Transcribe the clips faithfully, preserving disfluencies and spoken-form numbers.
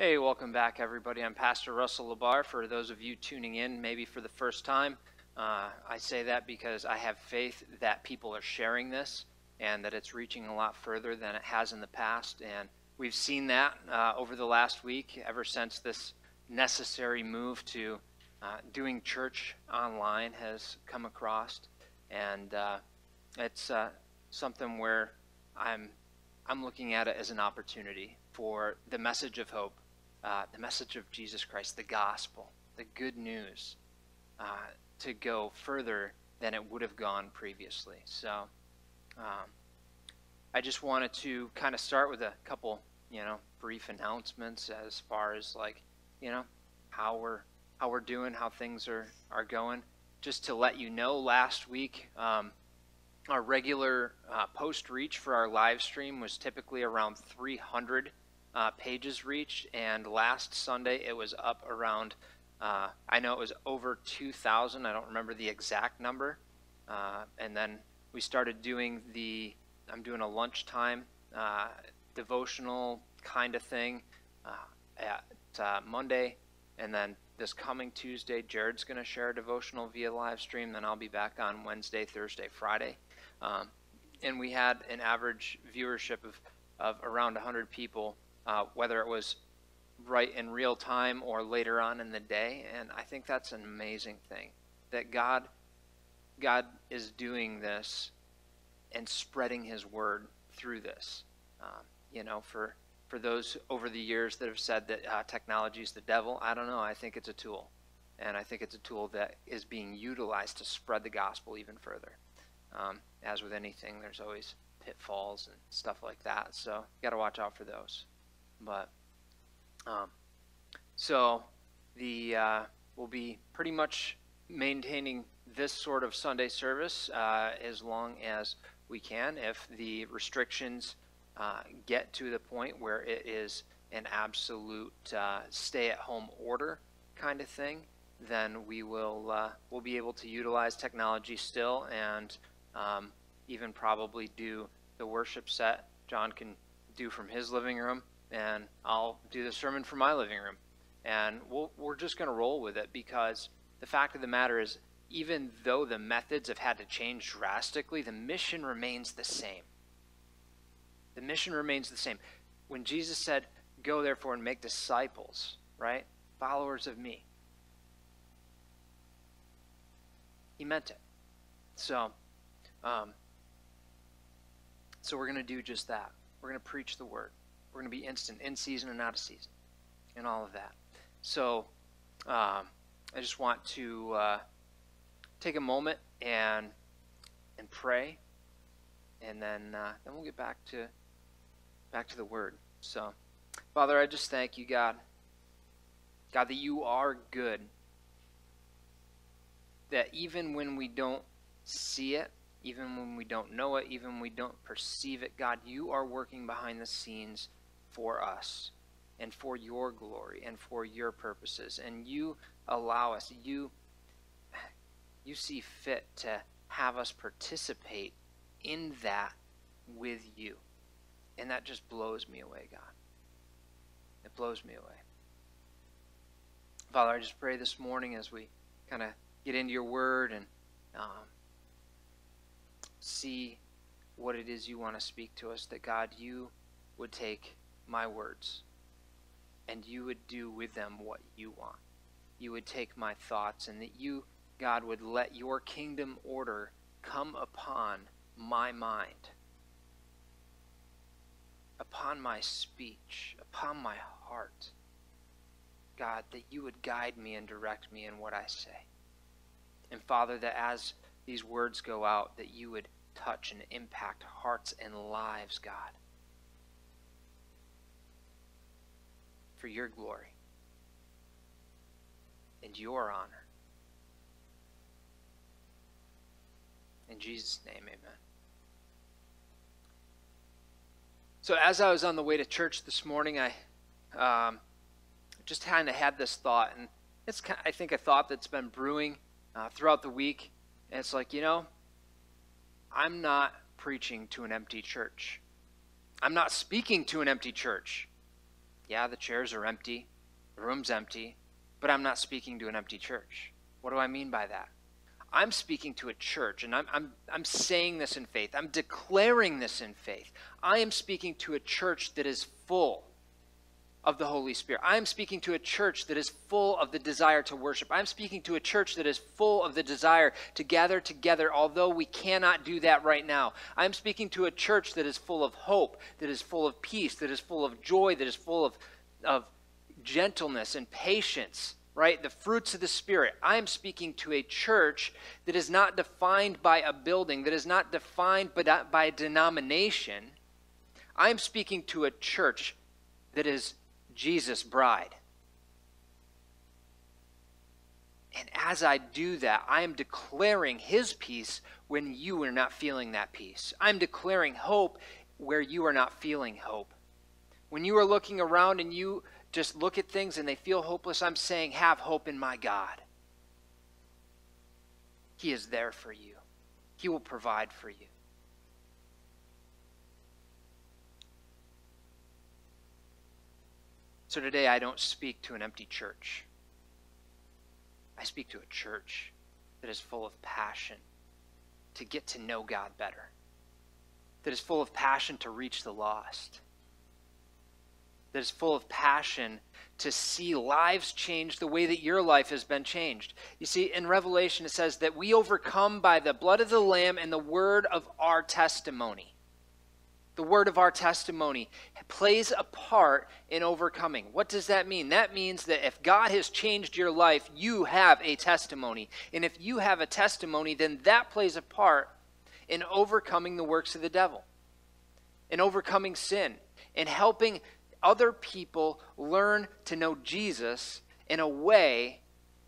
Hey, welcome back, everybody. I'm Pastor Russell Labar. For those of you tuning in, maybe for the first time, uh, I say that because I have faith that people are sharing this and that it's reaching a lot further than it has in the past. And we've seen that uh, over the last week, ever since this necessary move to uh, doing church online has come across. And uh, it's uh, something where I'm I'm looking at it as an opportunity for the message of hope, uh, the message of Jesus Christ, the gospel, the good news, uh, to go further than it would have gone previously. So um, I just wanted to kind of start with a couple, you know, brief announcements as far as like, you know, how we're how we're doing, how things are, are going. Just to let you know, last week, um, our regular uh, post reach for our live stream was typically around three hundred uh, pages reached, and last Sunday it was up around, uh, I know it was over two thousand, I don't remember the exact number, uh, and then we started doing the, I'm doing a lunchtime uh, devotional kind of thing uh, at uh, Monday, and then this coming Tuesday, Jared's going to share a devotional via live stream, then I'll be back on Wednesday, Thursday, Friday. Um, and we had an average viewership of, of around one hundred people, uh, whether it was right in real time or later on in the day. And I think that's an amazing thing, that God, God is doing this and spreading his word through this. Um, you know, for, for those over the years that have said that uh, technology is the devil, I don't know. I think it's a tool. And I think it's a tool that is being utilized to spread the gospel even further. Um, as with anything, there's always pitfalls and stuff like that, so you got to watch out for those. But um, so the uh, we'll be pretty much maintaining this sort of Sunday service uh, as long as we can. If the restrictions uh, get to the point where it is an absolute uh, stay-at-home order kind of thing, then we will uh, we'll be able to utilize technology still, and Um, even probably do the worship set. John can do from his living room, and I'll do the sermon from my living room. And we'll, we're just going to roll with it, because the fact of the matter is, even though the methods have had to change drastically, the mission remains the same. The mission remains the same. When Jesus said, "Go therefore and make disciples," right? Followers of me. He meant it. So, Um, so we're going to do just that. We're going to preach the word. We're going to be instant, in season and out of season, and all of that. So um, I just want to uh, take a moment and and pray, and then uh, then we'll get back to back to the word. So, Father, I just thank you, God, God, that you are good. That even when we don't see it, even when we don't know it, even when we don't perceive it, God, you are working behind the scenes for us and for your glory and for your purposes. And you allow us, you, you see fit to have us participate in that with you. And that just blows me away, God. It blows me away. Father, I just pray this morning as we kind of get into your word and um, see what it is you want to speak to us, that God, you would take my words and you would do with them what you want. You would take my thoughts, and that you, God, would let your kingdom order come upon my mind, upon my speech, upon my heart. God, that you would guide me and direct me in what I say. And Father, that as these words go out, that you would touch and impact hearts and lives, God, for your glory and your honor. In Jesus' name, amen. So as I was on the way to church this morning, I um, just kind of had this thought, and it's kind of, I think a thought that's been brewing uh, throughout the week. And it's like, you know, I'm not preaching to an empty church. I'm not speaking to an empty church. Yeah, the chairs are empty, the room's empty, but I'm not speaking to an empty church. What do I mean by that? I'm speaking to a church, and I'm, I'm, I'm saying this in faith. I'm declaring this in faith. I am speaking to a church that is full of the Holy Spirit. I am speaking to a church that is full of the desire to worship. I'm speaking to a church that is full of the desire to gather together, although we cannot do that right now. I'm speaking to a church that is full of hope, that is full of peace, that is full of joy, that is full of, of gentleness and patience, right? The fruits of the Spirit. I am speaking to a church that is not defined by a building, that is not defined by, by a denomination. I am speaking to a church that is Jesus' bride. And as I do that, I am declaring his peace when you are not feeling that peace. I'm declaring hope where you are not feeling hope. When you are looking around and you just look at things and they feel hopeless, I'm saying, have hope in my God. He is there for you. He will provide for you. So today I don't speak to an empty church. I speak to a church that is full of passion to get to know God better, that is full of passion to reach the lost, that is full of passion to see lives change the way that your life has been changed. You see, in Revelation it says that we overcome by the blood of the Lamb and the word of our testimony. The word of our testimony plays a part in overcoming. What does that mean? That means that if God has changed your life, you have a testimony. And if you have a testimony, then that plays a part in overcoming the works of the devil, in overcoming sin, in helping other people learn to know Jesus in a way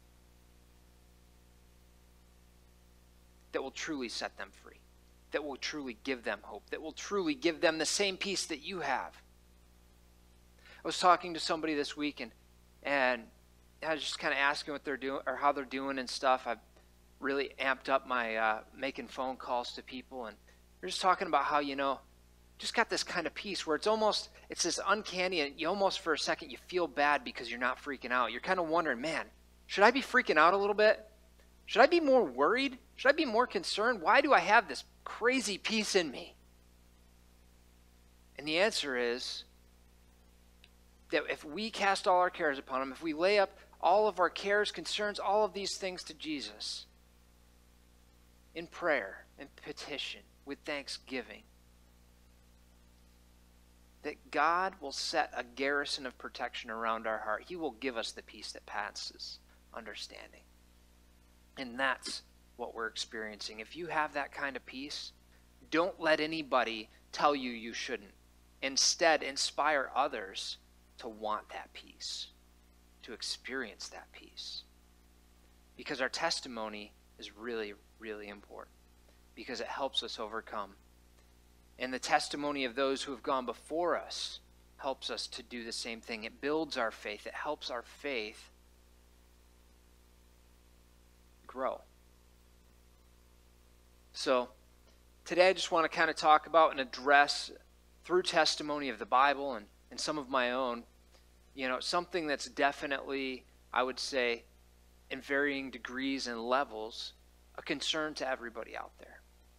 that will truly set them free, that will truly give them hope, that will truly give them the same peace that you have. I was talking to somebody this week, and, and I was just kind of asking what they're doing or how they're doing and stuff. I've really amped up my uh, making phone calls to people, and we're just talking about how, you know, just got this kind of peace where it's almost, it's this uncanny, and you almost for a second you feel bad because you're not freaking out. You're kind of wondering, man, should I be freaking out a little bit? Should I be more worried? Should I be more concerned? Why do I have this crazy peace in me? And the answer is that if we cast all our cares upon him, if we lay up all of our cares, concerns, all of these things to Jesus in prayer and petition with thanksgiving, that God will set a garrison of protection around our heart. He will give us the peace that passes understanding. And that's what we're experiencing. If you have that kind of peace, don't let anybody tell you you shouldn't. Instead, inspire others to want that peace, to experience that peace. Because our testimony is really, really important, because it helps us overcome. And the testimony of those who have gone before us helps us to do the same thing. It builds our faith. It helps our faith grow. So today I just want to kind of talk about and address through testimony of the Bible and, and some of my own, you know, something that's definitely, I would say, in varying degrees and levels, a concern to everybody out there.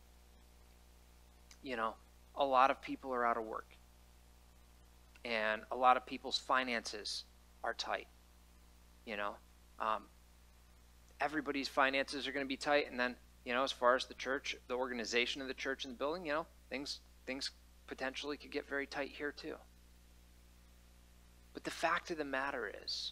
You know, a lot of people are out of work, and a lot of people's finances are tight. You know, um, everybody's finances are going to be tight, and then, you know, as far as the church, the organization of the church and the building, you know, things things potentially could get very tight here too. But the fact of the matter is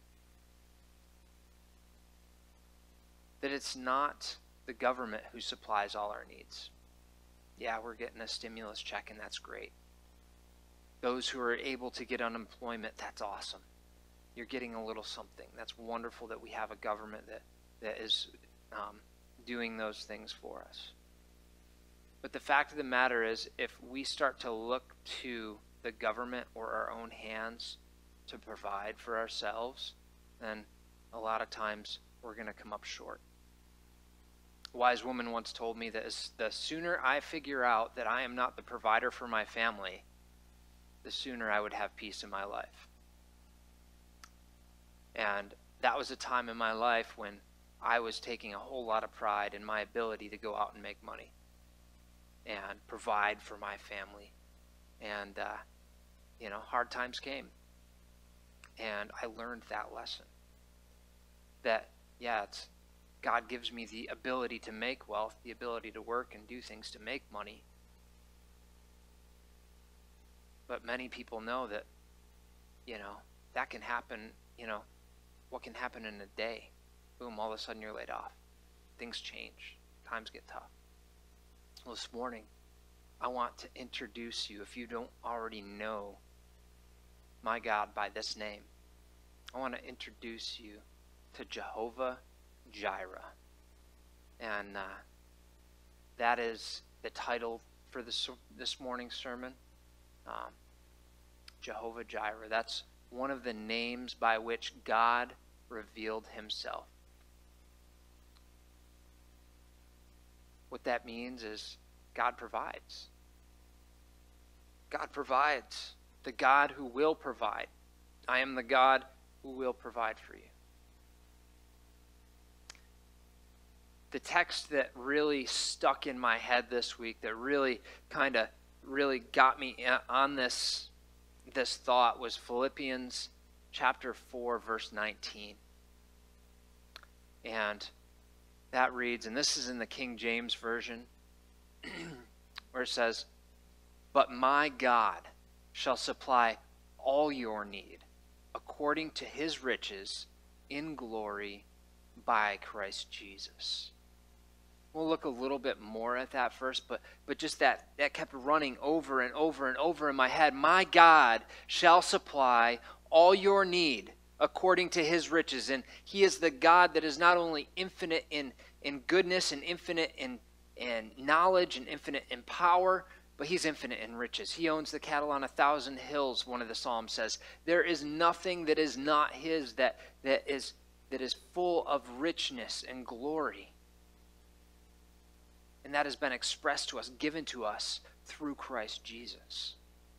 that it's not the government who supplies all our needs. Yeah, we're getting a stimulus check, and that's great. Those who are able to get unemployment, that's awesome. You're getting a little something. That's wonderful that we have a government that, that is um, doing those things for us. But the fact of the matter is, if we start to look to the government or our own hands to provide for ourselves, then a lot of times we're going to come up short. A wise woman once told me that as the sooner I figure out that I am not the provider for my family, the sooner I would have peace in my life. And that was a time in my life when I was taking a whole lot of pride in my ability to go out and make money and provide for my family. And, uh, you know, hard times came. And I learned that lesson. That, yeah, it's God gives me the ability to make wealth, the ability to work and do things to make money. But many people know that, you know, that can happen, you know, what can happen in a day? Boom, all of a sudden you're laid off. Things change. Times get tough. Well, this morning, I want to introduce you, if you don't already know my God by this name, I want to introduce you to Jehovah Jireh. And uh, that is the title for this, this morning's sermon. Um, Jehovah Jireh. That's one of the names by which God revealed himself. What that means is God provides. God provides. The God who will provide. I am the God who will provide for you. The text that really stuck in my head this week, that really kind of really got me on this, this thought, was Philippians chapter four, verse nineteen. And that reads, and this is in the King James Version, where it says, "But my God shall supply all your need according to his riches in glory by Christ Jesus." We'll look a little bit more at that first, but, but just that, that kept running over and over and over in my head. My God shall supply all your need according to his riches. And he is the God that is not only infinite in, in goodness and infinite in, in knowledge and infinite in power, but he's infinite in riches. He owns the cattle on a thousand hills, one of the Psalms says. There is nothing that is not his that, that, is, that is full of richness and glory. And that has been expressed to us, given to us through Christ Jesus.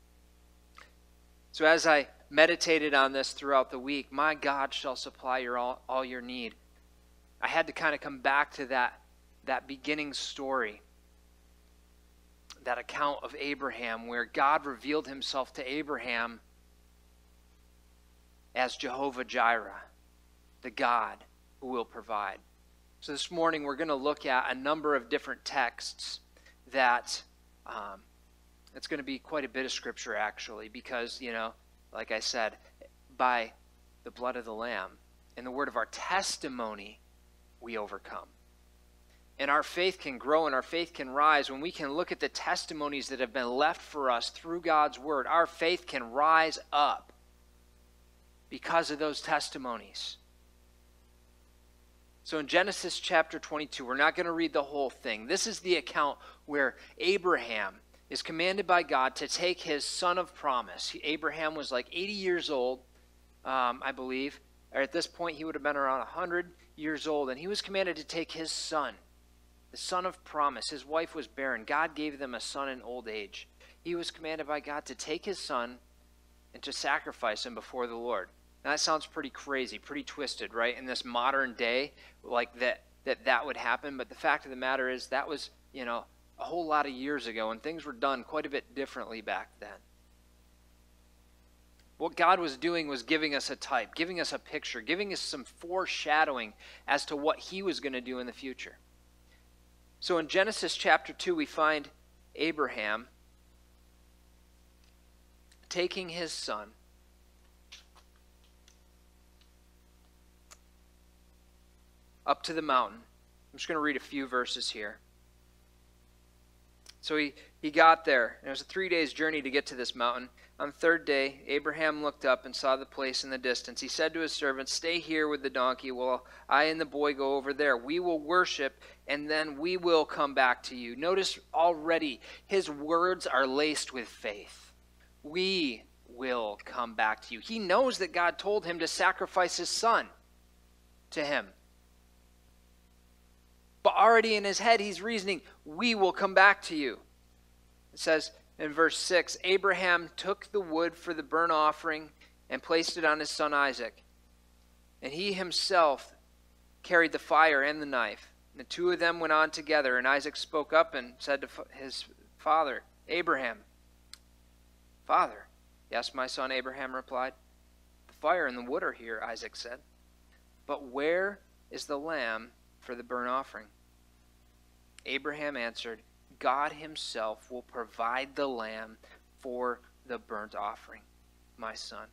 So as I meditated on this throughout the week, my God shall supply your all, all your need. I had to kind of come back to that, that beginning story, that account of Abraham, where God revealed himself to Abraham as Jehovah Jireh, the God who will provide. So this morning we're going to look at a number of different texts that, um, it's going to be quite a bit of scripture actually, because, you know, like I said, by the blood of the Lamb and the word of our testimony, we overcome. And our faith can grow and our faith can rise when we can look at the testimonies that have been left for us through God's word. Our faith can rise up because of those testimonies. So in Genesis chapter twenty-two, we're not going to read the whole thing. This is the account where Abraham is commanded by God to take his son of promise. Abraham was like eighty years old, um, I believe. Or at this point, he would have been around one hundred years old. And he was commanded to take his son, the son of promise. His wife was barren. God gave them a son in old age. He was commanded by God to take his son and to sacrifice him before the Lord. Now that sounds pretty crazy, pretty twisted, right? In this modern day, like that, that that would happen. But the fact of the matter is that was, you know, a whole lot of years ago, and things were done quite a bit differently back then. What God was doing was giving us a type, giving us a picture, giving us some foreshadowing as to what he was going to do in the future. So in Genesis chapter two, we find Abraham taking his son up to the mountain. I'm just going to read a few verses here. So he, he got there, and it was a three days journey to get to this mountain. On the third day, Abraham looked up and saw the place in the distance. He said to his servants, "Stay here with the donkey while I and the boy go over there. We will worship, and then we will come back to you." Notice already his words are laced with faith. We will come back to you. He knows that God told him to sacrifice his son to him. But already in his head, he's reasoning, we will come back to you. It says in verse six, Abraham took the wood for the burnt offering and placed it on his son Isaac. And he himself carried the fire and the knife. And the two of them went on together, and Isaac spoke up and said to his father, Abraham, Father. Yes, my son, Abraham replied. The fire and the wood are here, Isaac said. But where is the lamb for the burnt offering? Abraham answered, God himself will provide the lamb for the burnt offering, my son.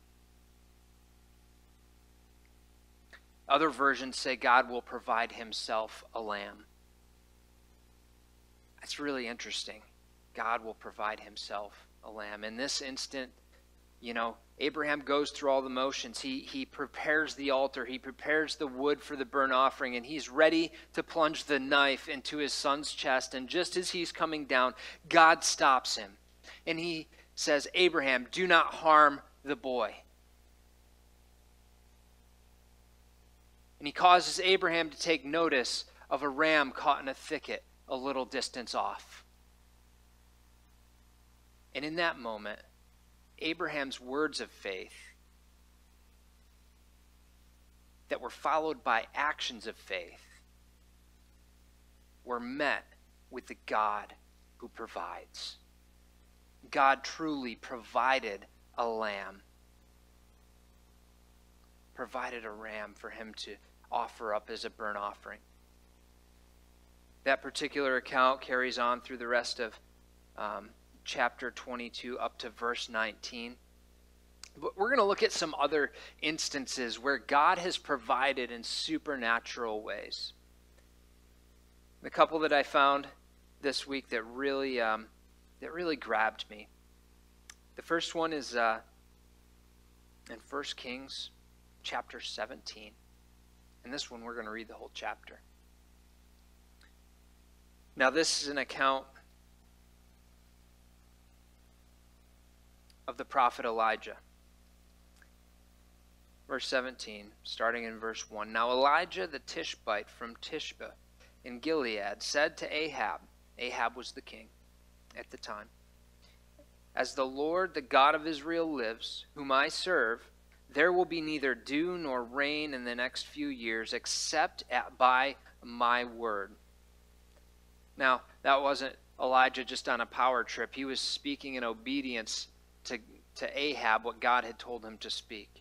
Other versions say God will provide himself a lamb. That's really interesting. God will provide himself a lamb. In this instant, you know, Abraham goes through all the motions. He, he prepares the altar. He prepares the wood for the burnt offering, and he's ready to plunge the knife into his son's chest. And just as he's coming down, God stops him. And he says, Abraham, do not harm the boy. And he causes Abraham to take notice of a ram caught in a thicket a little distance off. And in that moment, Abraham's words of faith that were followed by actions of faith were met with the God who provides. God truly provided a lamb, provided a ram for him to offer up as a burnt offering. That particular account carries on through the rest of um, chapter twenty-two up to verse nineteen. But we're going to look at some other instances where God has provided in supernatural ways. The couple that I found this week that really um, that really grabbed me. The first one is uh, in First Kings chapter seventeen. And this one we're going to read the whole chapter. Now this is an account of the prophet Elijah. Verse seventeen, starting in verse one. Now Elijah the Tishbite from Tishbe in Gilead said to Ahab, Ahab was the king at the time, as the Lord, the God of Israel lives, whom I serve, there will be neither dew nor rain in the next few years except at, by my word. Now, that wasn't Elijah just on a power trip. He was speaking in obedience to, to Ahab, what God had told him to speak.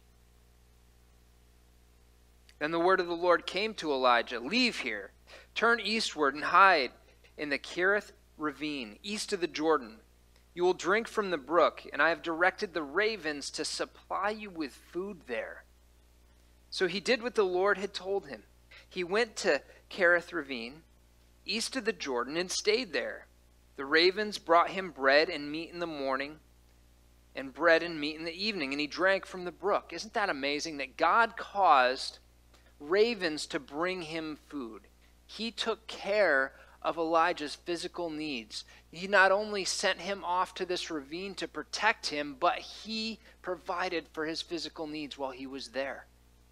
Then the word of the Lord came to Elijah, leave here, turn eastward and hide in the Kerith ravine, east of the Jordan. You will drink from the brook, and I have directed the ravens to supply you with food there. So he did what the Lord had told him. He went to Kerith ravine, east of the Jordan, and stayed there. The ravens brought him bread and meat in the morning, and bread and meat in the evening, and he drank from the brook. Isn't that amazing that God caused ravens to bring him food? He took care of Elijah's physical needs. He not only sent him off to this ravine to protect him, but he provided for his physical needs while he was there.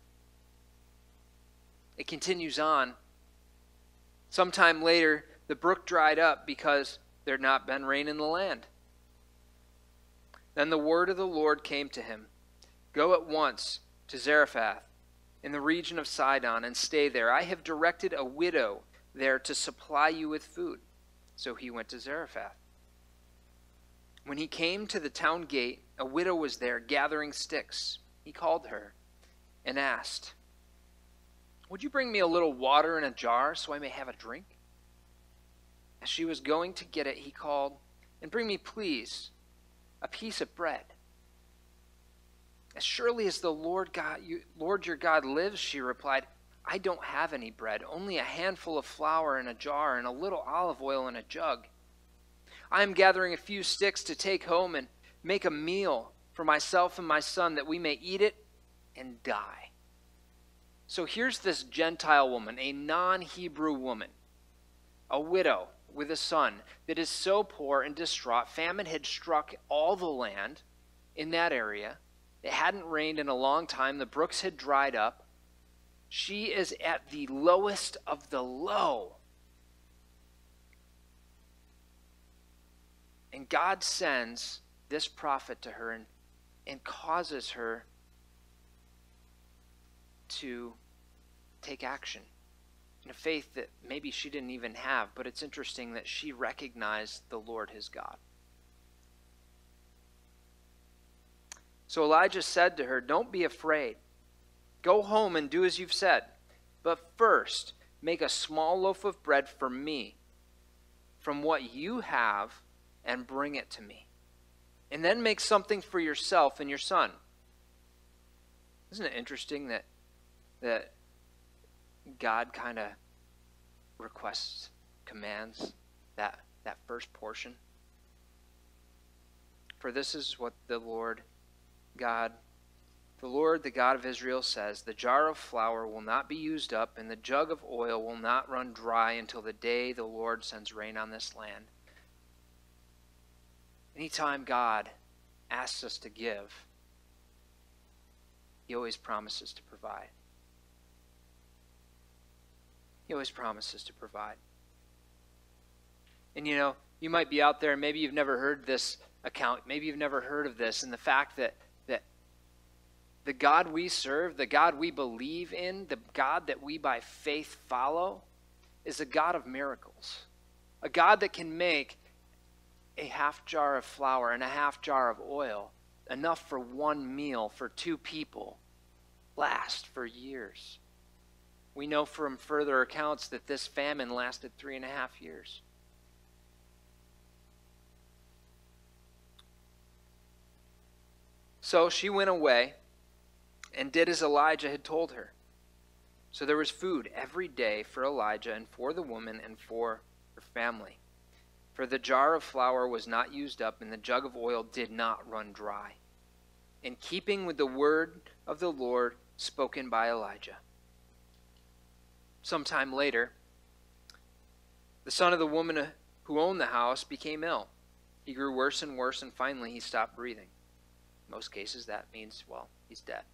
It continues on. Sometime later, the brook dried up because there had not been rain in the land. Then the word of the Lord came to him, go at once to Zarephath in the region of Sidon and stay there. I have directed a widow there to supply you with food. So he went to Zarephath. When he came to the town gate, a widow was there gathering sticks. He called her and asked, would you bring me a little water in a jar so I may have a drink? As she was going to get it, he called, and bring me, please, a piece of bread. As surely as the Lord God, you, Lord your God lives, she replied, I don't have any bread, only a handful of flour in a jar and a little olive oil in a jug. I am gathering a few sticks to take home and make a meal for myself and my son that we may eat it and die. So here's this Gentile woman, a non-Hebrew woman, a widow with a son that is so poor and distraught. Famine had struck all the land in that area. It hadn't rained in a long time. The brooks had dried up. She is at the lowest of the low. And God sends this prophet to her and, and causes her to take action in a faith that maybe she didn't even have, but it's interesting that she recognized the Lord his God. So Elijah said to her, "Don't be afraid. Go home and do as you've said. But first, make a small loaf of bread for me from what you have and bring it to me. And then make something for yourself and your son." Isn't it interesting that that God kind of requests, commands that, that first portion? "For this is what the Lord God, the Lord, the God of Israel says, the jar of flour will not be used up, and the jug of oil will not run dry until the day the Lord sends rain on this land." Anytime God asks us to give, he always promises to provide. He always promises to provide. And you know, you might be out there and maybe you've never heard this account. Maybe you've never heard of this. And the fact that, that the God we serve, the God we believe in, the God that we by faith follow, is a God of miracles. A God that can make a half jar of flour and a half jar of oil, enough for one meal for two people, last for years. We know from further accounts that this famine lasted three and a half years. So she went away and did as Elijah had told her. So there was food every day for Elijah and for the woman and for her family. For the jar of flour was not used up, and the jug of oil did not run dry, in keeping with the word of the Lord spoken by Elijah. Sometime later, the son of the woman who owned the house became ill. He grew worse and worse, and finally he stopped breathing. In most cases, that means, well, he's dead.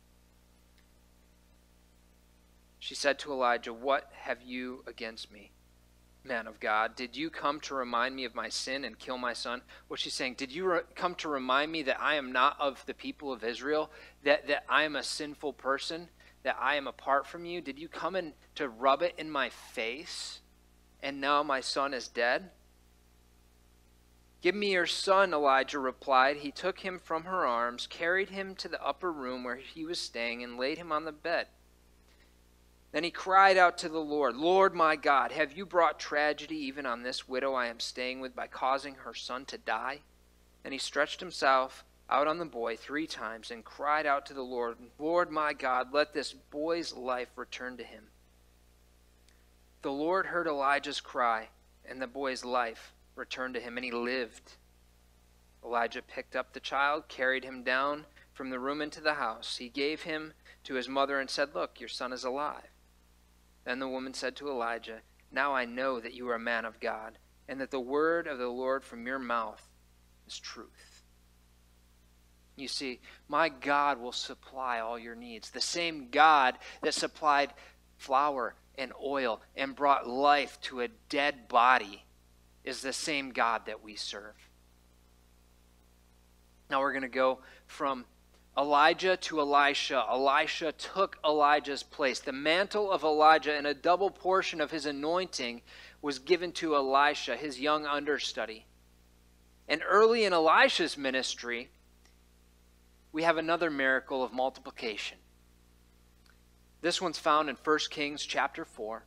She said to Elijah, "What have you against me, man of God? Did you come to remind me of my sin and kill my son?" What she's saying, did you re- come to remind me that I am not of the people of Israel, that, that I am a sinful person, that I am apart from you? Did you come in to rub it in my face, and now my son is dead? "Give me your son," Elijah replied. He took him from her arms, carried him to the upper room where he was staying, and laid him on the bed. Then he cried out to the Lord, "Lord my God, have you brought tragedy even on this widow I am staying with by causing her son to die?" And he stretched himself out on the boy three times and cried out to the Lord, "Lord my God, let this boy's life return to him." The Lord heard Elijah's cry, and the boy's life returned to him, and he lived. Elijah picked up the child, carried him down from the room into the house. He gave him to his mother and said, "Look, your son is alive." Then the woman said to Elijah, "Now I know that you are a man of God, and that the word of the Lord from your mouth is truth." You see, my God will supply all your needs. The same God that supplied flour and oil and brought life to a dead body is the same God that we serve. Now we're going to go from Elijah to Elisha. Elisha took Elijah's place. The mantle of Elijah and a double portion of his anointing was given to Elisha, his young understudy. And early in Elisha's ministry, we have another miracle of multiplication. This one's found in First Kings chapter four,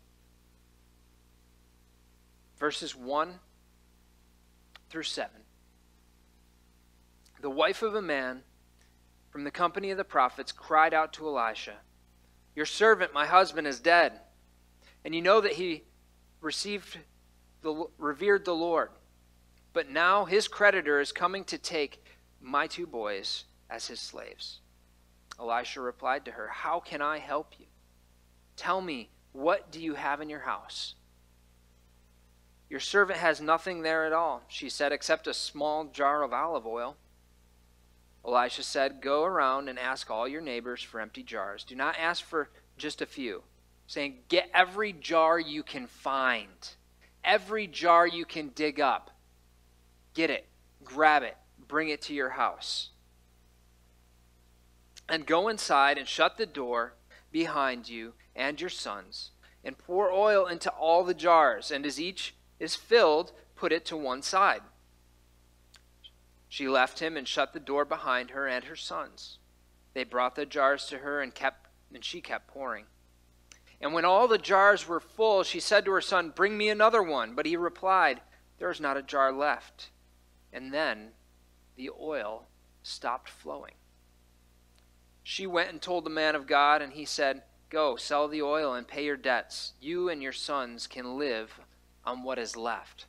verses one through seven. The wife of a man from the company of the prophets cried out to Elisha, "Your servant, my husband, is dead. And you know that he received the, revered the Lord. But now his creditor is coming to take my two boys as his slaves." Elisha replied to her, "How can I help you? Tell me, what do you have in your house?" "Your servant has nothing there at all," she said, "except a small jar of olive oil." Elisha said, "Go around and ask all your neighbors for empty jars. Do not ask for just a few," saying, "Get every jar you can find, every jar you can dig up. Get it, grab it, bring it to your house. And go inside and shut the door. behind you and your sons, and pour oil into all the jars, and as each is filled, put it to one side." She left him and shut the door behind her and her sons. They brought the jars to her, and kept and she kept pouring. And when all the jars were full, she said to her son, "Bring me another one." But he replied, "There is not a jar left." And then the oil stopped flowing. She went and told the man of God, and he said, "Go, sell the oil and pay your debts. You and your sons can live on what is left."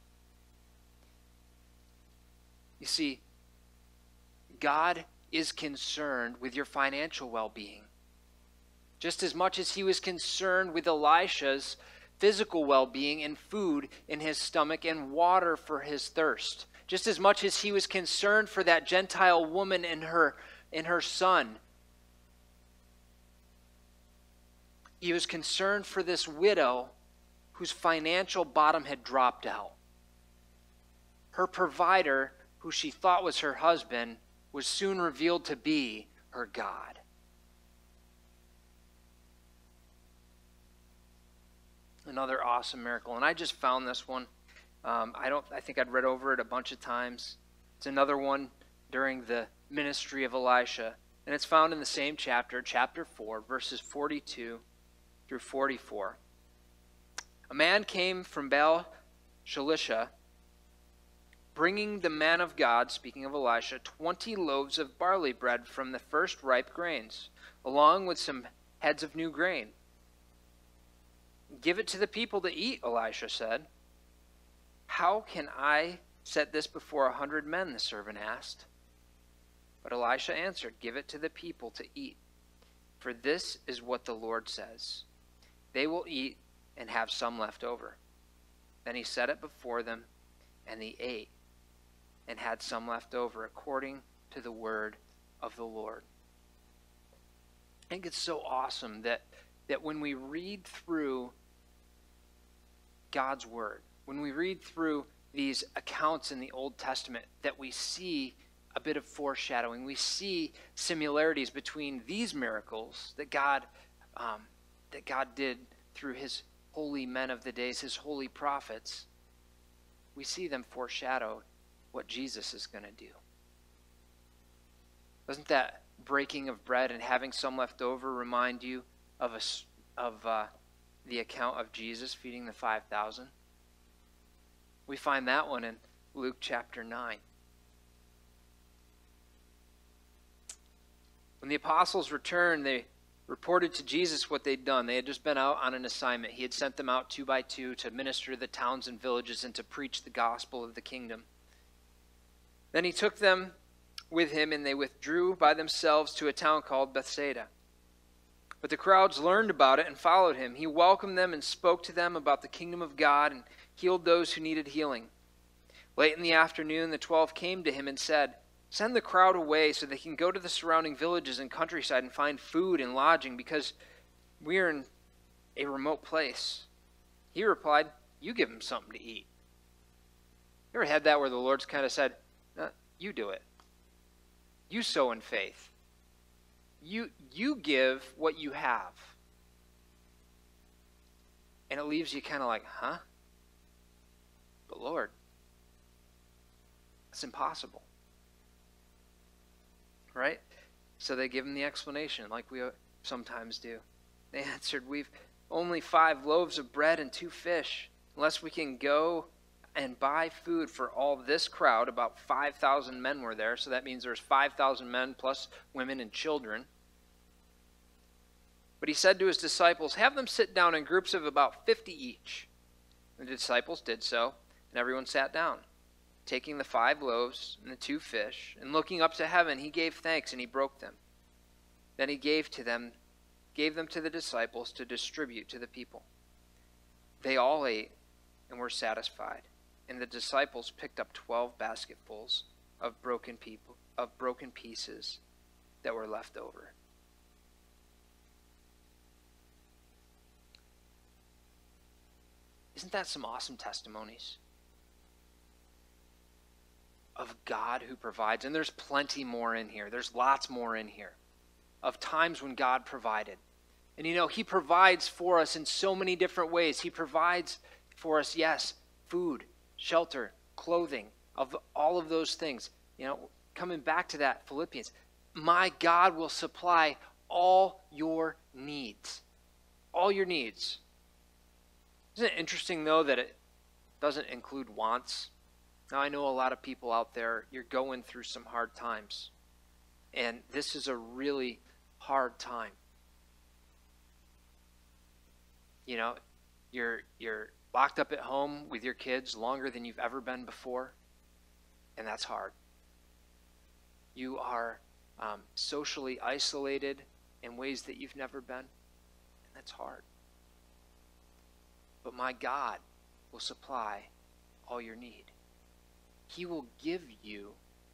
You see, God is concerned with your financial well-being, just as much as he was concerned with Elisha's physical well-being and food in his stomach and water for his thirst. Just as much as he was concerned for that Gentile woman and her, and her son. He was concerned for this widow whose financial bottom had dropped out. Her provider, who she thought was her husband, was soon revealed to be her God. Another awesome miracle. And I just found this one. Um, I don't. I think I'd read over it a bunch of times. It's another one during the ministry of Elisha. And it's found in the same chapter, chapter four, verses forty-two through forty-four. A man came from Baal Shalisha, bringing the man of God, speaking of Elisha, twenty loaves of barley bread from the first ripe grains, along with some heads of new grain. "Give it to the people to eat," Elisha said. "How can I set this before a hundred men?" the servant asked. But Elisha answered, "Give it to the people to eat, for this is what the Lord says. They will eat and have some left over." Then he set it before them, and they ate and had some left over, according to the word of the Lord. I think it's so awesome that, that when we read through God's word, when we read through these accounts in the Old Testament, that we see a bit of foreshadowing. We see similarities between these miracles that God um, that God did through his holy men of the days, his holy prophets. We see them foreshadow what Jesus is going to do. Doesn't that breaking of bread and having some left over remind you of a of uh, the account of Jesus feeding the five thousand? We find that one in Luke chapter nine. When the apostles returned, they reported to Jesus what they'd done. They had just been out on an assignment. He had sent them out two by two to minister to the towns and villages and to preach the gospel of the kingdom. Then he took them with him, and they withdrew by themselves to a town called Bethsaida. But the crowds learned about it and followed him. He welcomed them and spoke to them about the kingdom of God and healed those who needed healing. Late in the afternoon, the twelve came to him and said, "Send the crowd away so they can go to the surrounding villages and countryside and find food and lodging, because we are in a remote place." He replied, "You give them something to eat." You ever had that where the Lord's kind of said, uh, you do it. You sow in faith. You, you give what you have. And it leaves you kind of like, huh? But Lord, it's impossible. Right? So they give him the explanation like we sometimes do. They answered, "We've only five loaves of bread and two fish. Unless we can go and buy food for all this crowd," about five thousand men were there, so that means there's five thousand men plus women and children. But he said to his disciples, "Have them sit down in groups of about fifty each." The disciples did so, and everyone sat down. Taking the five loaves and the two fish, and looking up to heaven, he gave thanks and he broke them. Then he gave to them, gave them to the disciples to distribute to the people. They all ate and were satisfied, and the disciples picked up twelve basketfuls of broken people of broken pieces that were left over. Isn't that some awesome testimonies of God who provides? And there's plenty more in here. There's lots more in here of times when God provided. And you know, he provides for us in so many different ways. He provides for us, yes, food, shelter, clothing, of all of those things. You know, coming back to that, Philippians, my God will supply all your needs. All your needs. Isn't it interesting, though, that it doesn't include wants? Now, I know a lot of people out there, you're going through some hard times. And this is a really hard time. You know, you're you're locked up at home with your kids longer than you've ever been before, and that's hard. You are um, socially isolated in ways that you've never been, and that's hard. But my God will supply all your need. He will give you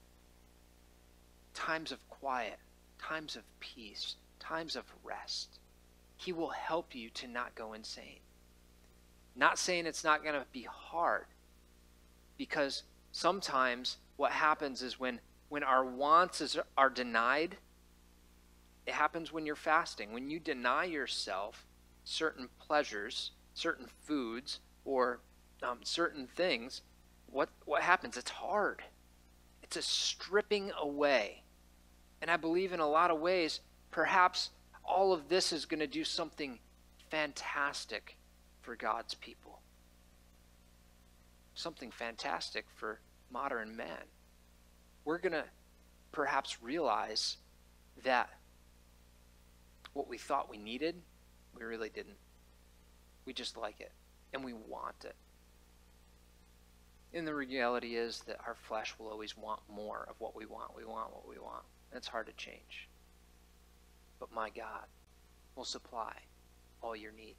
times of quiet, times of peace, times of rest. He will help you to not go insane. Not saying it's not going to be hard, because sometimes what happens is when, when our wants is, are denied, it happens when you're fasting. When you deny yourself certain pleasures, certain foods, or um, certain things, what, what happens? It's hard. It's a stripping away. And I believe in a lot of ways, perhaps all of this is going to do something fantastic for God's people. Something fantastic for modern men. We're going to perhaps realize that what we thought we needed, we really didn't. We just like it, and we want it. And the reality is that our flesh will always want more of what we want. We want what we want. And it's hard to change. But my God will supply all your need.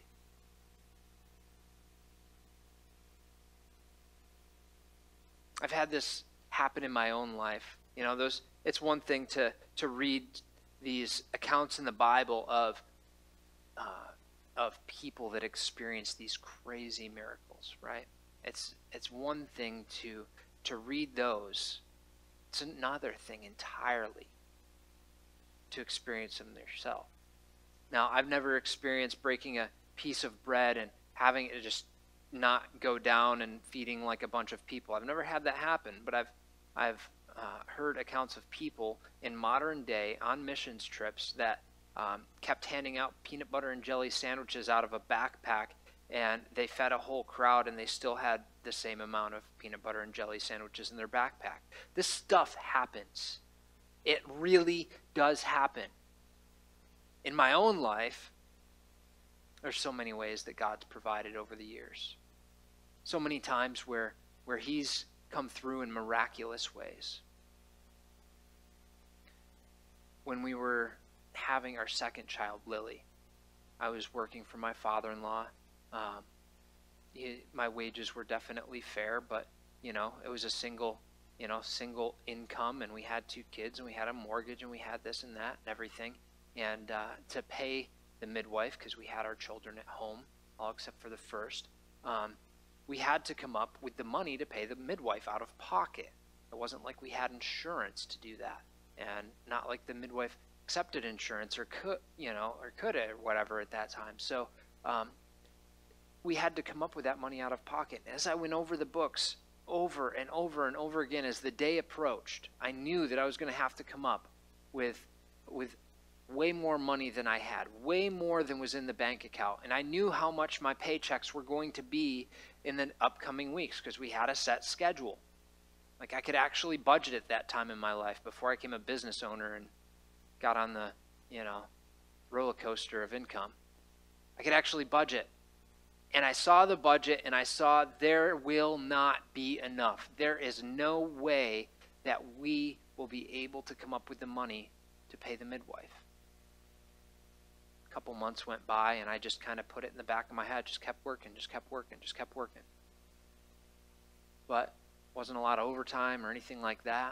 I've had this happen in my own life. You know, those it's one thing to to read these accounts in the Bible of uh, of people that experience these crazy miracles, right? It's it's one thing to to read those. It's another thing entirely to experience them yourself. Now, I've never experienced breaking a piece of bread and having it just not go down and feeding like a bunch of people. I've never had that happen, but I've I've uh, heard accounts of people in modern day on missions trips that um, kept handing out peanut butter and jelly sandwiches out of a backpack, and they fed a whole crowd and they still had the same amount of peanut butter and jelly sandwiches in their backpack. This stuff happens. It really does happen. In my own life, there's so many ways that God's provided over the years. So many times where, where he's come through in miraculous ways. When we were having our second child, Lily, I was working for my father-in-law. Um, he, my wages were definitely fair, but, you know, it was a single, you know, single income, and we had two kids, and we had a mortgage, and we had this and that and everything. And uh, to pay the midwife, because we had our children at home, all except for the first, um, we had to come up with the money to pay the midwife out of pocket. It wasn't like we had insurance to do that, and not like the midwife accepted insurance or could, you know, or could or whatever at that time. So um, we had to come up with that money out of pocket. As I went over the books over and over and over again, as the day approached, I knew that I was going to have to come up with with way more money than I had, way more than was in the bank account. And I knew how much my paychecks were going to be in the upcoming weeks because we had a set schedule. Like I could actually budget at that time in my life before I became a business owner and got on the, you know, roller coaster of income. I could actually budget. And I saw the budget and I saw there will not be enough. There is no way that we will be able to come up with the money to pay the midwife. A couple months went by and I just kind of put it in the back of my head, just kept working, just kept working, just kept working. But wasn't a lot of overtime or anything like that.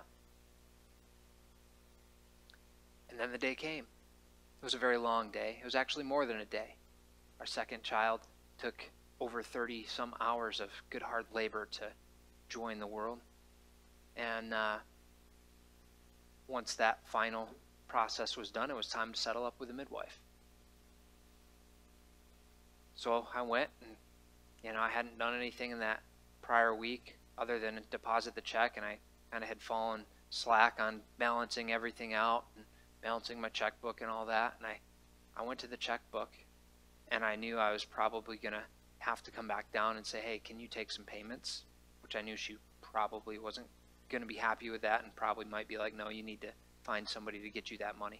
And then the day came. It was a very long day. It was actually more than a day. Our second child took over thirty some hours of good hard labor to join the world. And uh, once that final process was done, it was time to settle up with a midwife. So I went, and you know, I hadn't done anything in that prior week other than deposit the check, and I kind of had fallen slack on balancing everything out and balancing my checkbook and all that. And I, I went to the checkbook, and I knew I was probably going to have to come back down and say, hey, can you take some payments? Which I knew she probably wasn't going to be happy with that and probably might be like, no, you need to find somebody to get you that money.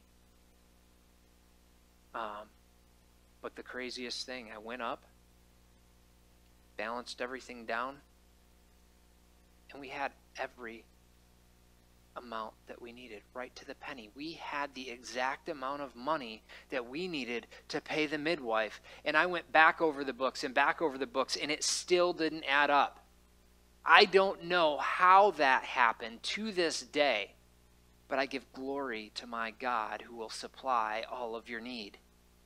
Um, but the craziest thing, I went up, balanced everything down, and we had every amount that we needed, right to the penny. We had the exact amount of money that we needed to pay the midwife. And I went back over the books and back over the books, and it still didn't add up. I don't know how that happened to this day, but I give glory to my God who will supply all of your need.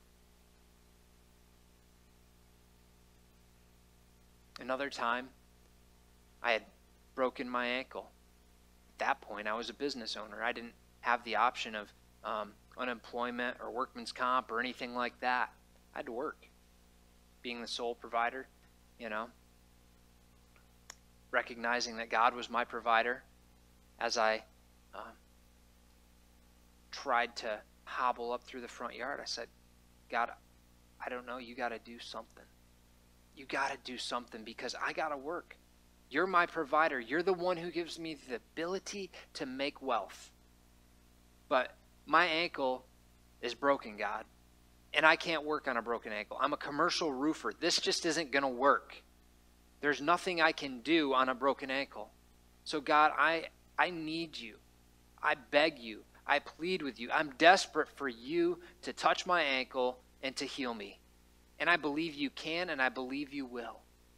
Another time, I had broken my ankle. At that point, I was a business owner. I didn't have the option of um, unemployment or workman's comp or anything like that. I had to work. Being the sole provider, you know, recognizing that God was my provider as I uh, tried to hobble up through the front yard. I said, God, I don't know, you got to do something. You got to do something because I got to work. You're my provider. You're the one who gives me the ability to make wealth. But my ankle is broken, God, and I can't work on a broken ankle. I'm a commercial roofer. This just isn't going to work. There's nothing I can do on a broken ankle. So God, I, I need you. I beg you. I plead with you. I'm desperate for you to touch my ankle and to heal me. And I believe you can, and I believe you will.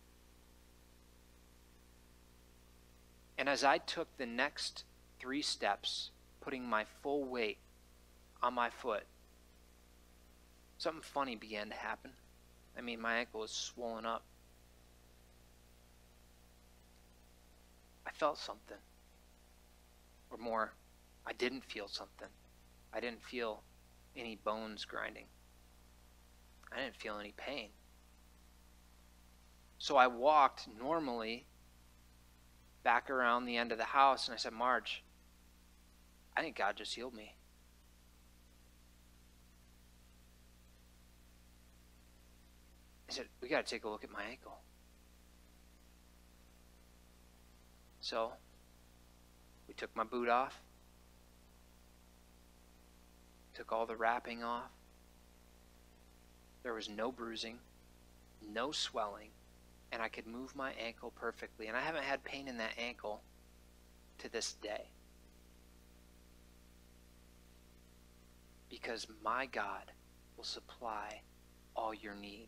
And as I took the next three steps, putting my full weight on my foot, something funny began to happen. I mean, my ankle was swollen up. I felt something. Or more, I didn't feel something. I didn't feel any bones grinding. I didn't feel any pain. So I walked normally back around the end of the house, and I said, Marge, I think God just healed me. I said, we got to take a look at my ankle. So we took my boot off, took all the wrapping off. There was no bruising, no swelling, and I could move my ankle perfectly. And I haven't had pain in that ankle to this day. Because my God will supply all your need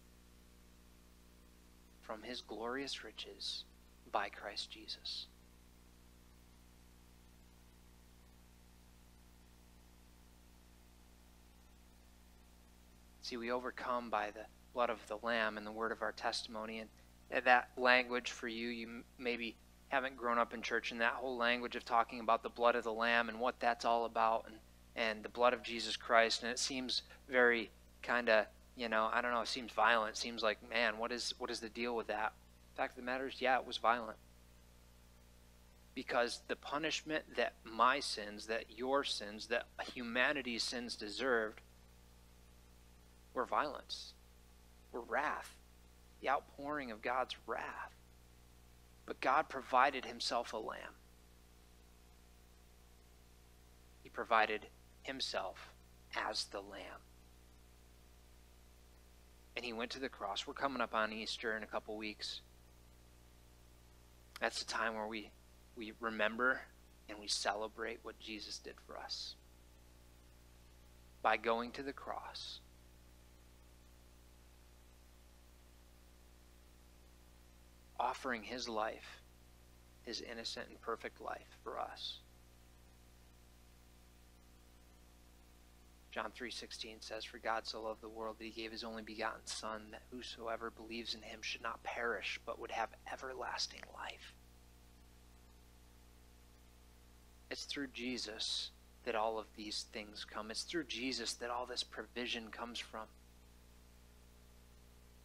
from his glorious riches by Christ Jesus. See, we overcome by the blood of the Lamb and the word of our testimony. And that language for you, you maybe haven't grown up in church, and that whole language of talking about the blood of the Lamb and what that's all about, and, and the blood of Jesus Christ, and it seems very kind of, you know, I don't know, it seems violent. It seems like, man, what is what is the deal with that? The fact of the matter is, yeah, it was violent. Because the punishment that my sins, that your sins, that humanity's sins deserved were violence, were wrath, the outpouring of God's wrath. But God provided himself a lamb. He provided himself as the lamb. And he went to the cross. We're coming up on Easter in a couple weeks. That's the time where we, we remember and we celebrate what Jesus did for us. By going to the cross, offering his life, his innocent and perfect life for us. John three sixteen says, for God so loved the world that he gave his only begotten Son, that whosoever believes in him should not perish, but would have everlasting life. It's through Jesus that all of these things come. It's through Jesus that all this provision comes from.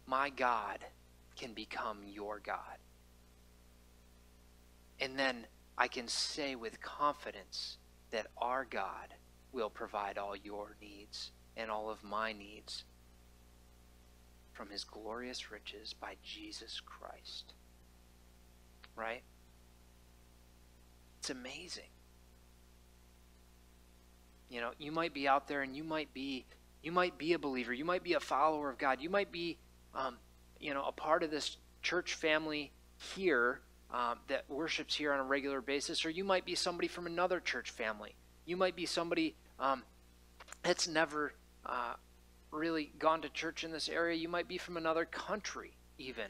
my God can become your God. And then I can say with confidence that our God will provide all your needs and all of my needs from his glorious riches by Jesus Christ. Right? It's amazing. You know, you might be out there and you might be you might be a believer. You might be a follower of God. You might be um, you know, a part of this church family here um, that worships here on a regular basis, or you might be somebody from another church family. You might be somebody um, that's never uh, really gone to church in this area. You might be from another country even.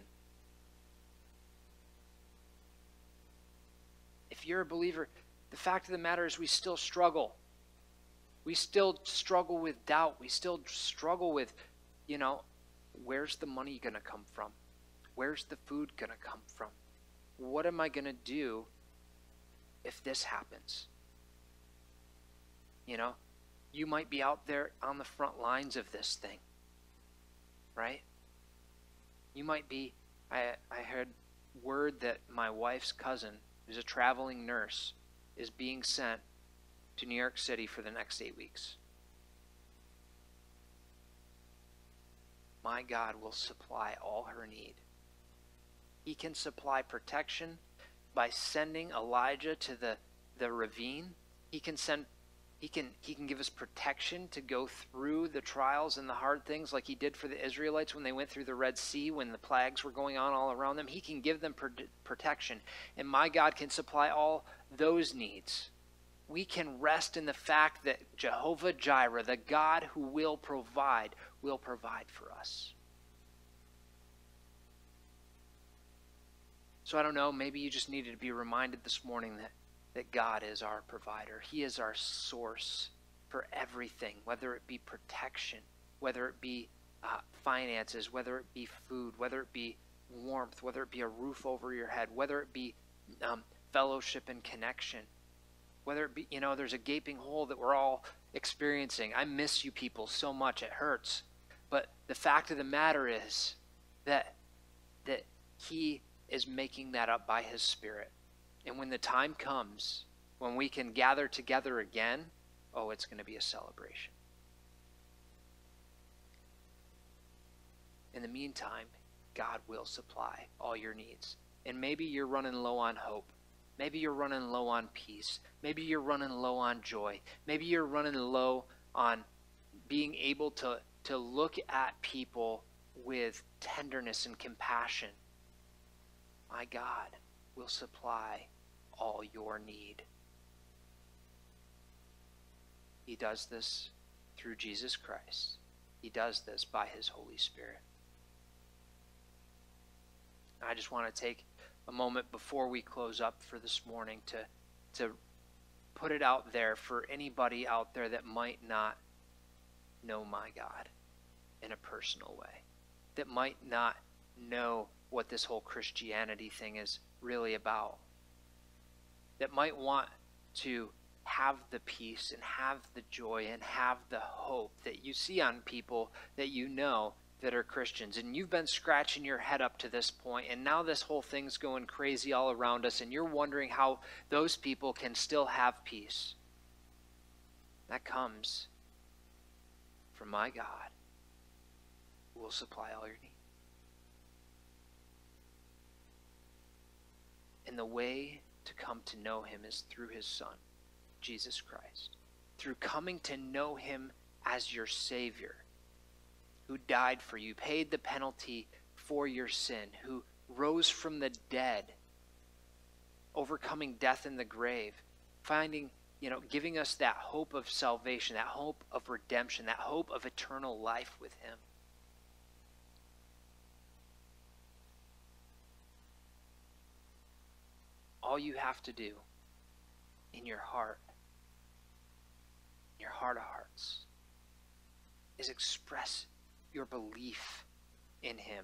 If you're a believer, the fact of the matter is we still struggle. We still struggle with doubt. We still struggle with, you know, where's the money going to come from? Where's the food going to come from? What am I going to do if this happens? You know, you might be out there on the front lines of this thing, right? You might be, I, I heard word that my wife's cousin, who's a traveling nurse, is being sent to New York City for the next eight weeks. My God will supply all her need. He can supply protection by sending Elijah to the, the ravine. He can send he can he can give us protection to go through the trials and the hard things like he did for the Israelites when they went through the Red Sea, when the plagues were going on all around them. He can give them pro- protection. And my God can supply all those needs. We can rest in the fact that Jehovah Jireh, the God who will provide, will provide for us. So I don't know, maybe you just needed to be reminded this morning that, that God is our provider. He is our source for everything, whether it be protection, whether it be uh, finances, whether it be food, whether it be warmth, whether it be a roof over your head, whether it be um, fellowship and connection. Whether it be, you know, there's a gaping hole that we're all experiencing. I miss you people so much, it hurts. But the fact of the matter is that that he is making that up by his Spirit. And when the time comes, when we can gather together again, oh, it's going to be a celebration. In the meantime, God will supply all your needs. And maybe you're running low on hope. Maybe you're running low on peace. Maybe you're running low on joy. Maybe you're running low on being able to, to look at people with tenderness and compassion. My God will supply all your need. He does this through Jesus Christ. He does this by his Holy Spirit. I just want to take a moment before we close up for this morning to to put it out there for anybody out there that might not know my God in a personal way, that might not know what this whole Christianity thing is really about, that might want to have the peace and have the joy and have the hope that you see on people that you know that are Christians. And you've been scratching your head up to this point, and now this whole thing's going crazy all around us, and you're wondering how those people can still have peace. That comes from my God, who will supply all your needs. And the way to come to know him is through his Son, Jesus Christ. Through coming to know him as your Savior, who died for you, paid the penalty for your sin, who rose from the dead, overcoming death in the grave, finding, you know, giving us that hope of salvation, that hope of redemption, that hope of eternal life with him. All you have to do in your heart, your heart of hearts, is express your belief in him.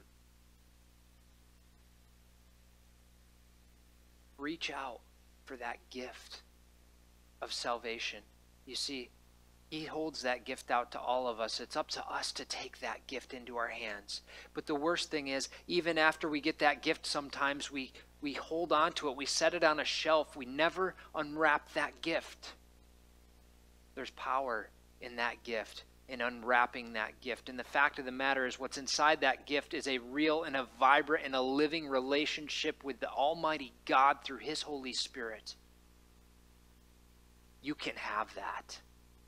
Reach out for that gift of salvation. You see, He holds that gift out to all of us. It's up to us to take that gift into our hands. But the worst thing is, even after we get that gift, sometimes we, we hold on to it. We set it on a shelf. We never unwrap that gift. There's power in that gift, in unwrapping that gift. And the fact of the matter is, what's inside that gift is a real and a vibrant and a living relationship with the Almighty God through His Holy Spirit. You can have that.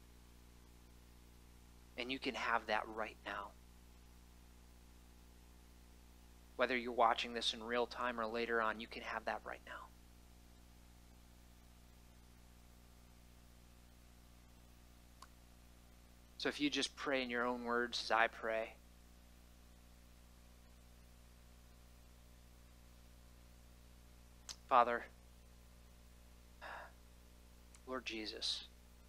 And you can have that right now. Whether you're watching this in real time or later on, you can have that right now. So if you just pray in your own words as I pray. Father, Lord Jesus,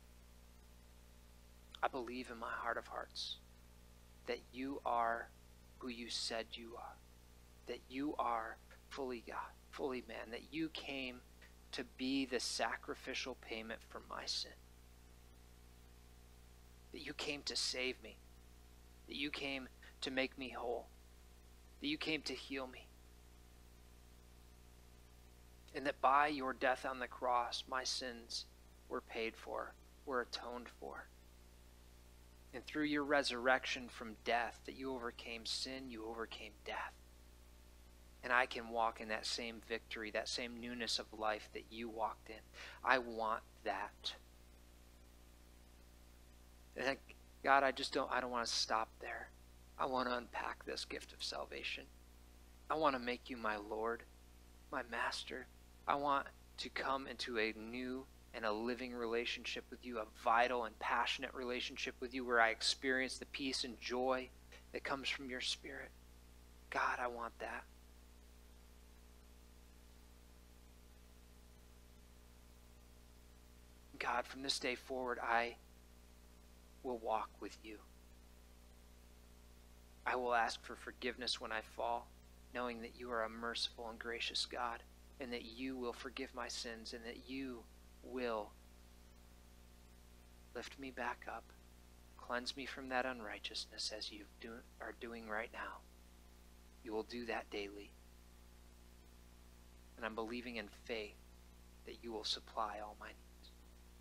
I believe in my heart of hearts that you are who you said you are, that you are fully God, fully man, that you came to be the sacrificial payment for my sin, that you came to save me, that you came to make me whole, that you came to heal me, and that by your death on the cross, my sins were paid for, were atoned for. And through your resurrection from death, that you overcame sin, you overcame death. And I can walk in that same victory, that same newness of life that you walked in. I want that. And I, God, I just don't, I don't want to stop there. I want to unpack this gift of salvation. I want to make you my Lord, my Master. I want to come into a new and a living relationship with you, a vital and passionate relationship with you where I experience the peace and joy that comes from your Spirit. God, I want that. God, from this day forward, I will walk with you. I will ask for forgiveness when I fall, knowing that you are a merciful and gracious God, and that you will forgive my sins, and that you will lift me back up, cleanse me from that unrighteousness as you do, are doing right now. You will do that daily. And I'm believing in faith that you will supply all my needs.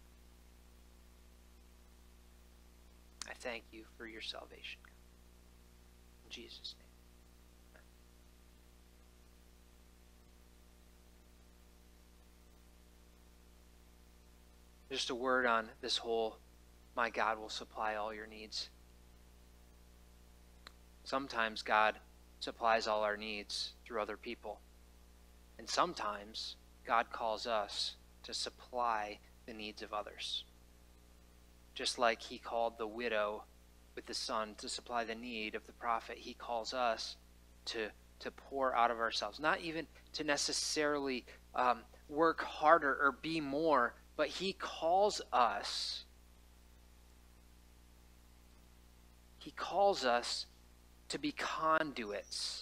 I thank you for your salvation. In Jesus' name. Just a word on this whole, my God will supply all your needs. Sometimes God supplies all our needs through other people. And sometimes God calls us to supply the needs of others. Just like he called the widow with the son to supply the need of the prophet, he calls us to, to pour out of ourselves. Not even to necessarily um, work harder or be more, but he calls us, he calls us to be conduits.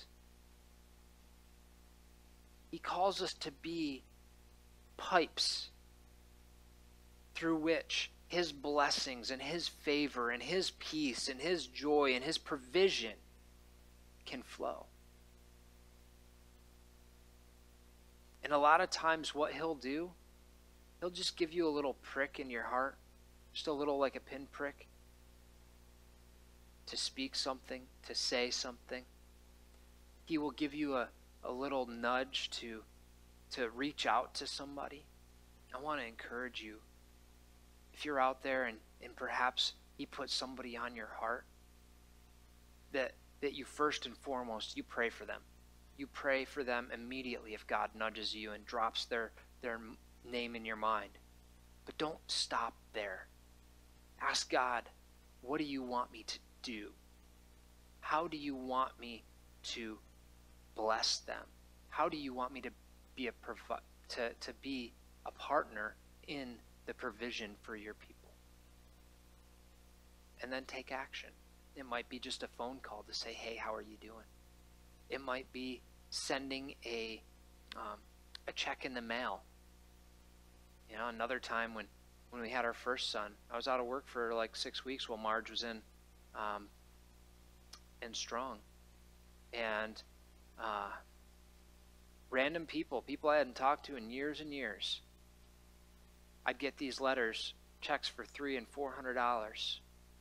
He calls us to be pipes through which his blessings and his favor and his peace and his joy and his provision can flow. And a lot of times what he'll do, he'll just give you a little prick in your heart, just a little like a pinprick, to speak something, to say something. He will give you a, a little nudge to, to reach out to somebody. I want to encourage you, if you're out there and, and perhaps he puts somebody on your heart, that, that you first and foremost, you pray for them. You pray for them immediately if God nudges you and drops their, their name in your mind. But don't stop there. Ask God, what do you want me to do? How do you want me to bless them? How do you want me to be a provi- to, to be a partner in the provision for your people? And then take action. It might be just a phone call to say, hey, how are you doing? It might be sending a um, a check in the mail. You know, another time when, when we had our first son. I was out of work for like six weeks while Marge was in um, in Strong. And uh, random people, people I hadn't talked to in years and years, I'd get these letters, checks for three and four hundred dollars.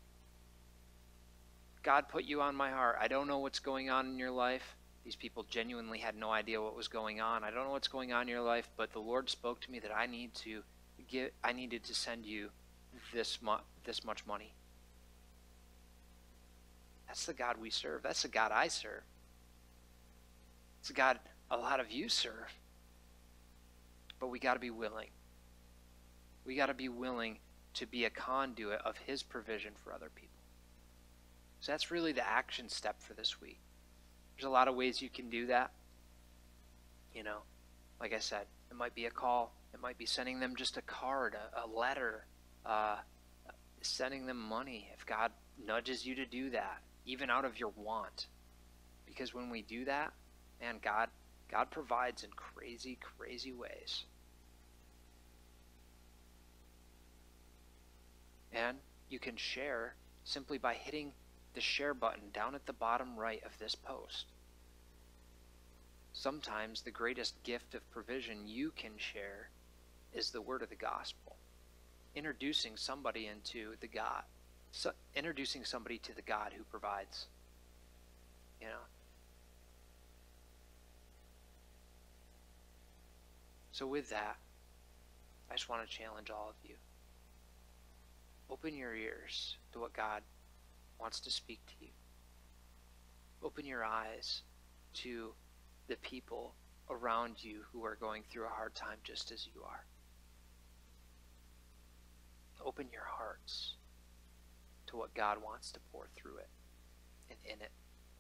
God put you on my heart. I don't know what's going on in your life. These people genuinely had no idea what was going on. I don't know what's going on in your life, but the Lord spoke to me that I need to get. I needed to send you this mu- this much money. That's the God we serve. That's the God I serve. It's the God a lot of you serve. But we got to be willing. We got to be willing to be a conduit of His provision for other people. So that's really the action step for this week. There's a lot of ways you can do that. You know, like I said, it might be a call. It might be sending them just a card, a, a letter, uh, sending them money if God nudges you to do that, even out of your want. Because when we do that, man, God, God provides in crazy, crazy ways. And you can share simply by hitting the share button down at the bottom right of this post. Sometimes the greatest gift of provision you can share is the word of the gospel. Introducing somebody into the God, so, introducing somebody to the God who provides. You know. So with that, I just want to challenge all of you. Open your ears to what God wants to speak to you. Open your eyes to the people around you who are going through a hard time just as you are. Open your hearts to what God wants to pour through it and in it.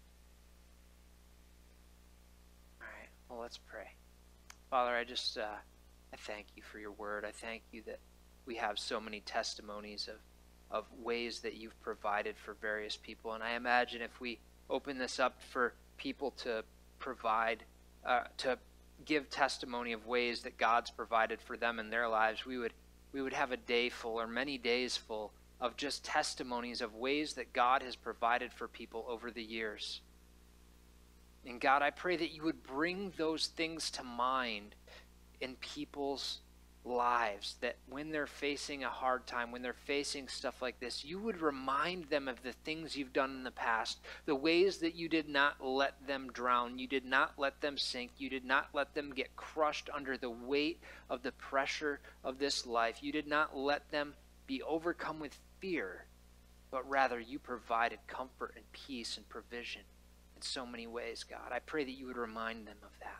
All right, well, let's pray. Father, I just, uh, I thank you for your word. I thank you that we have so many testimonies of of ways that you've provided for various people. And I imagine if we open this up for people to provide, uh, to give testimony of ways that God's provided for them in their lives, we would we would have a day full or many days full of just testimonies of ways that God has provided for people over the years. And God, I pray that you would bring those things to mind in people's lives, that when they're facing a hard time, when they're facing stuff like this, you would remind them of the things you've done in the past, the ways that you did not let them drown, you did not let them sink, you did not let them get crushed under the weight of the pressure of this life, you did not let them be overcome with fear, but rather you provided comfort and peace and provision in so many ways, God. I pray that you would remind them of that.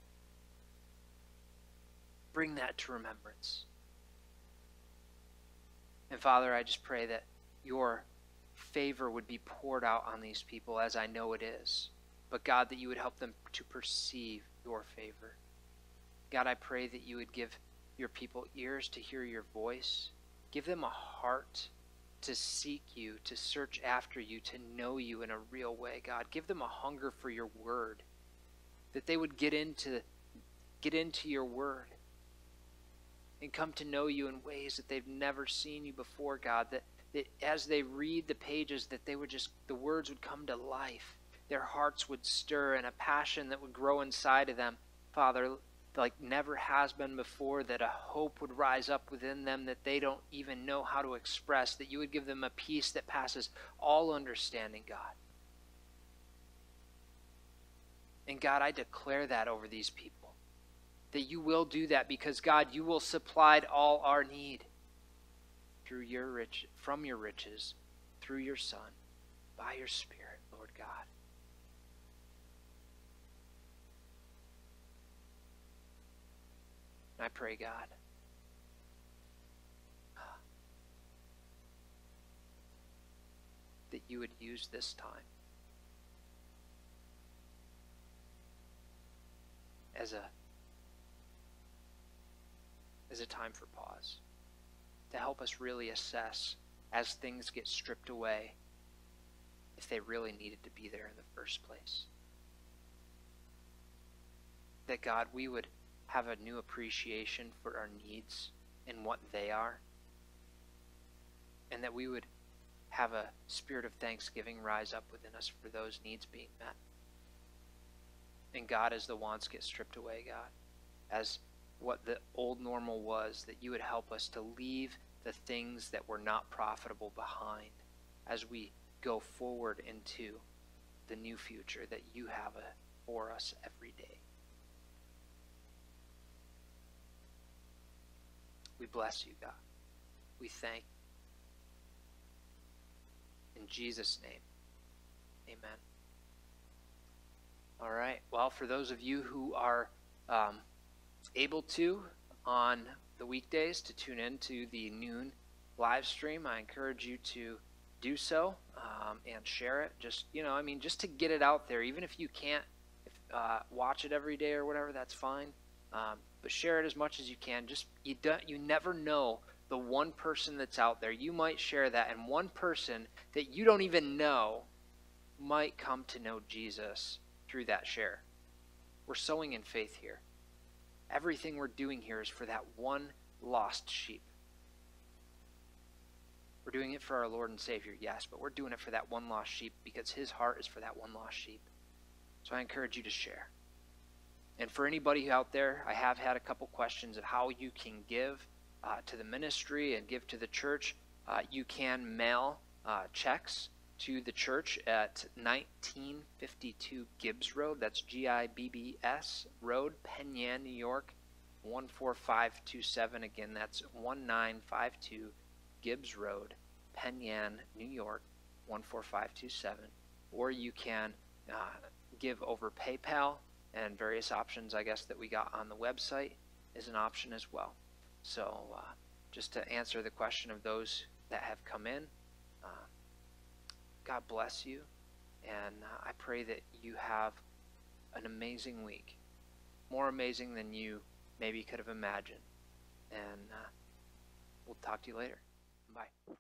Bring that to remembrance. And Father, I just pray that your favor would be poured out on these people, as I know it is. But God, that you would help them to perceive your favor. God, I pray that you would give your people ears to hear your voice. Give them a heart to seek you, to search after you, to know you in a real way, God. Give them a hunger for your word, that they would get into, get into your word and come to know you in ways that they've never seen you before, God, that, that as they read the pages, that they would just, the words would come to life. Their hearts would stir, and a passion that would grow inside of them, Father, like never has been before, that a hope would rise up within them that they don't even know how to express, that you would give them a peace that passes all understanding, God. And God, I declare that over these people, that you will do that, because God, you will supply all our need through your rich, from your riches, through your Son, by your Spirit, Lord God. And I pray, God, that you would use this time as a as a time for pause, to help us really assess, as things get stripped away, if they really needed to be there in the first place. That, God, we would have a new appreciation for our needs and what they are, and that we would have a spirit of thanksgiving rise up within us for those needs being met. And God, as the wants get stripped away, God, as what the old normal was, that you would help us to leave the things that were not profitable behind as we go forward into the new future that you have for us every day. We bless you, God. We thank you. In Jesus' name, amen. All right. Well, for those of you who are um, able to on the weekdays to tune in to the noon live stream, I encourage you to do so um, and share it. Just, you know, I mean, just to get it out there. Even if you can't if, uh, watch it every day or whatever, that's fine. Um, but share it as much as you can. Just you don't, you never know the one person that's out there. You might share that, and one person that you don't even know might come to know Jesus through that share. We're sowing in faith here. Everything we're doing here is for that one lost sheep. We're doing it for our Lord and Savior, yes, but we're doing it for that one lost sheep because his heart is for that one lost sheep. So I encourage you to share. And for anybody out there, I have had a couple questions of how you can give uh, to the ministry and give to the church. Uh, you can mail uh, checks to the church at nineteen fifty-two Gibbs Road. That's G I B B S Road, Penn Yan, New York, one four five two seven. Again, that's one nine five two Gibbs Road, Penn Yan, New York, one four five two seven. Or you can uh, give over PayPal, and various options, I guess, that we got on the website is an option as well. So uh, just to answer the question of those that have come in, uh, God bless you, and uh, I pray that you have an amazing week, more amazing than you maybe could have imagined. And uh, we'll talk to you later. Bye.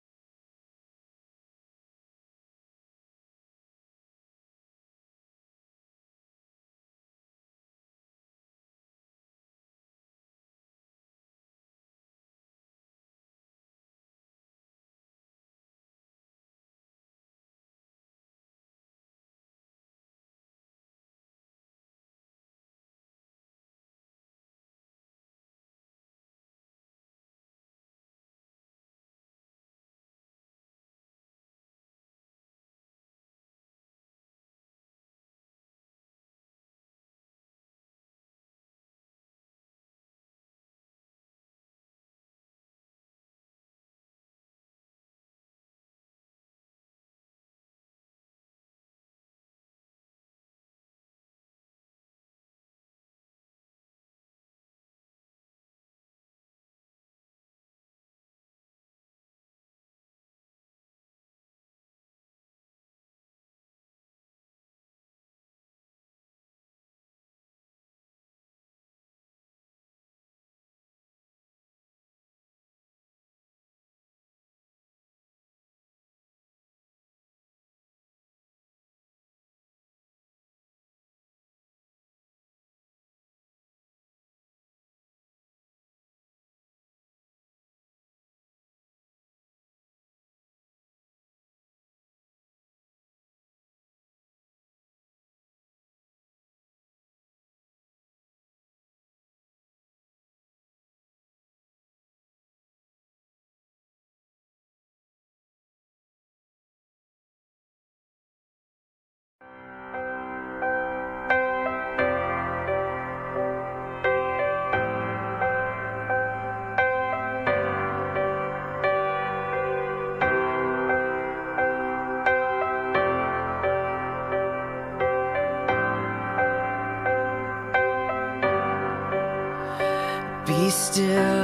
Be still,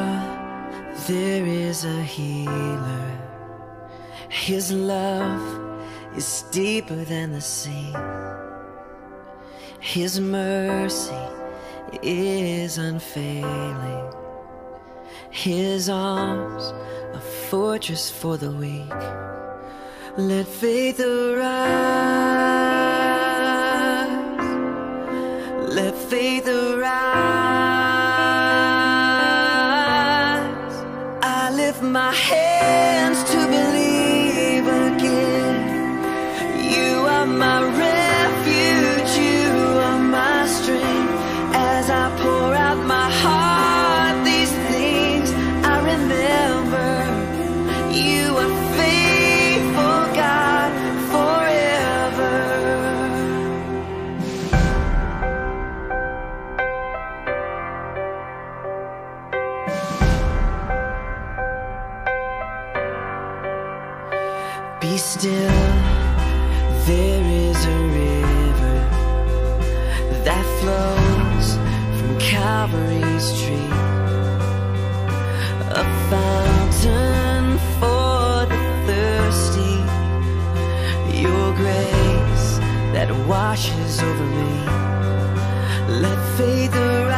there is a healer. His love is deeper than the sea. His mercy is unfailing. His arms a fortress for the weak. Let faith arise. Let faith arise. My hands to Be still, there is a river that flows from Calvary's tree, a fountain for the thirsty, your grace that washes over me. Let faith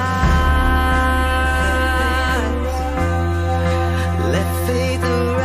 arise, let faith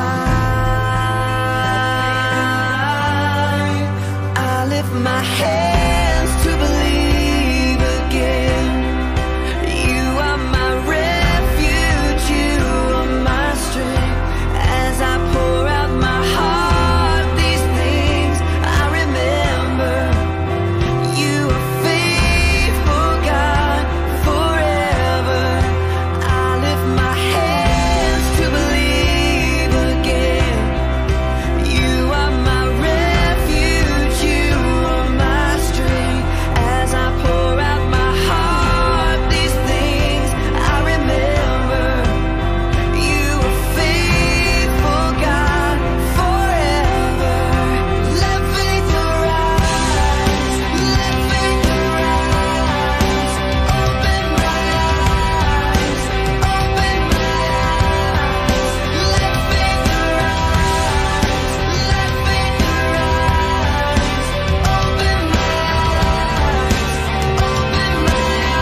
arise. I lift my hands to believe again. You are my refuge, you are my strength. As I pour out my heart, these things I remember. You are faithful, God, forever. I lift my hands to believe again. You are my refuge, you are my strength. As I pour out my heart, these things I remember. You are faithful, God, forever. Let faith arise, let faith arise. Open my eyes, open my eyes. Let faith arise, let faith arise. Open my eyes, open my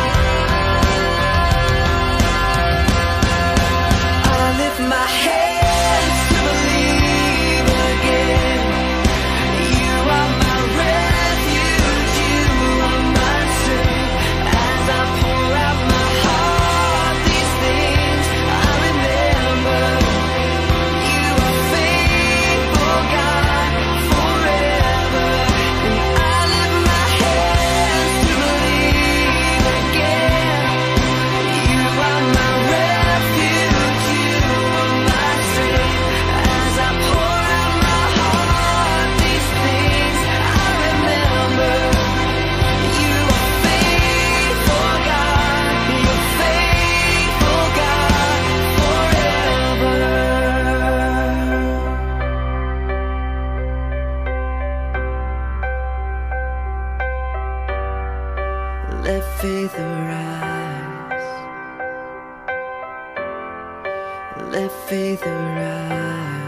eyes. I lift my hands to believe again. You are my refuge, you are my strength. As I pour out my heart, these things I remember. You are faithful, God, forever. And I lift my hands to believe again. You are my refuge, you are my strength. As I pour out my heart, these things I remember. You are faithful, God, you're faithful, God, forever. Let faith arise, let faith arise.